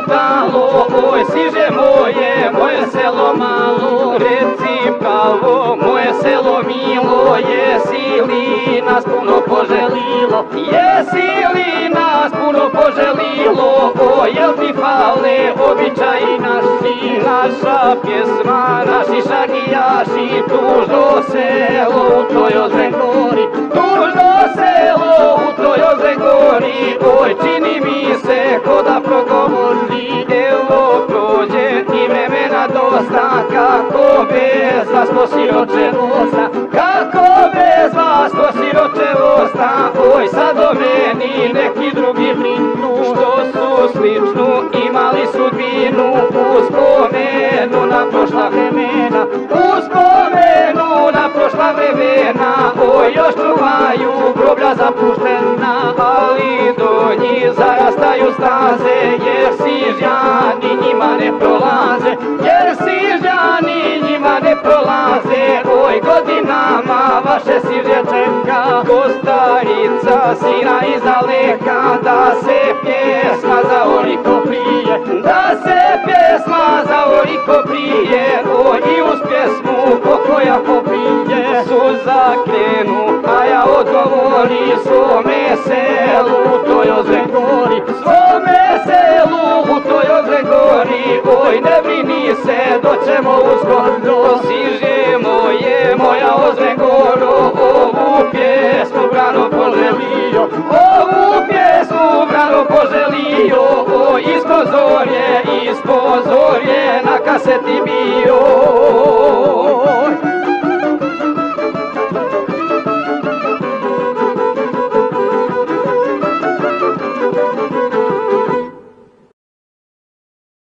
lutalo, oj siže moje selo malo, reci pravo, moje selo milo, jesi li nas puno poželilo, jesi li nas puno poželilo, o jel ti fale običaji naši, naša pjesma, naši šagijaši, tužno selo u toj Ozren gori, tužno selo u toj Ozren gori, oj čini mi se ko da progovori, evo prođe i vremena dosta, kako bez vas to siroče osta, kako bez vas to siroče osta, oj sad o meni neki drugi brinu, što su sličnu imali sudbinu, uspomenu na prošla vremena, uspomenu na prošla vremena, oj još čuvaju groblja zapuštena, ali do njih zarastaju staze, jer Sižjani njima ne prolaze, jer Sižjani njima ne prolaze, oj godinama vaše Sižje čeka, Kostarica sina iz daleka, da se pjesma za oriko prije, da se pjesma za oriko prije, oj i uz pjesmu pokoja popije, suza krenu, a ja odgovori svome selu u toj Ozren gori, svome selu u toj Ozren gori, oj ne brini se, doćemo uskoro, Sižje moje, moja Ozren goro, ovu pjesmu brano poželio, ovu pjesmu brano poželio, oj ispod zorje na kaseti bio.